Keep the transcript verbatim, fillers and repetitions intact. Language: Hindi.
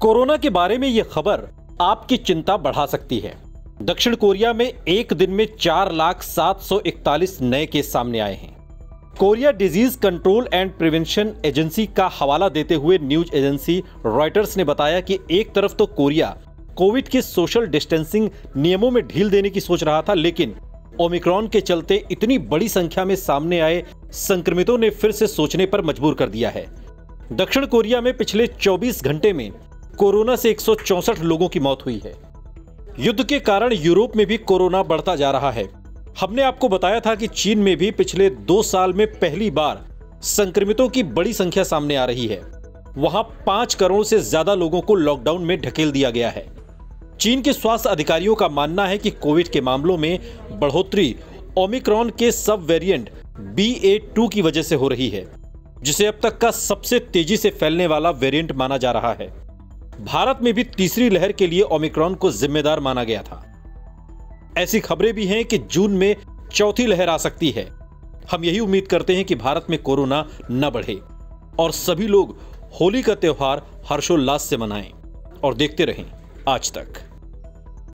कोरोना के बारे में यह खबर आपकी चिंता बढ़ा सकती है। दक्षिण कोरिया में एक दिन में चार लाख सात सौ इकतालीस नए केस सामने आए हैं। Korea disease control and prevention agency का हवाला देते हुए न्यूज एजेंसी रॉयटर्स ने बताया कि एक तरफ तो कोरिया कोविड के सोशल डिस्टेंसिंग नियमों में ढील देने की सोच रहा था, लेकिन ओमिक्रॉन के चलते इतनी बड़ी संख्या में सामने आए संक्रमितों ने फिर से सोचने पर मजबूर कर दिया है। दक्षिण कोरिया में पिछले चौबीस घंटे में कोरोना से एक सौ चौसठ लोगों की मौत हुई है। युद्ध के कारण यूरोप में भी कोरोना बढ़ता जा रहा है। हमने आपको बताया था कि चीन में भी पिछले दो साल में पहली बार संक्रमितों की बड़ी संख्या सामने आ रही है। वहां पांच करोड़ से ज्यादा लोगों को लॉकडाउन में ढकेल दिया गया है। चीन के स्वास्थ्य अधिकारियों का मानना है कि कोविड के मामलों में बढ़ोतरी ओमिक्रॉन के सब वेरिएंट बी ए टू की वजह से हो रही है, जिसे अब तक का सबसे तेजी से फैलने वाला वेरिएंट माना जा रहा है। भारत में भी तीसरी लहर के लिए ओमिक्रॉन को जिम्मेदार माना गया था। ऐसी खबरें भी हैं कि जून में चौथी लहर आ सकती है। हम यही उम्मीद करते हैं कि भारत में कोरोना न बढ़े और सभी लोग होली का त्योहार हर्षोल्लास से मनाएं और देखते रहें आज तक।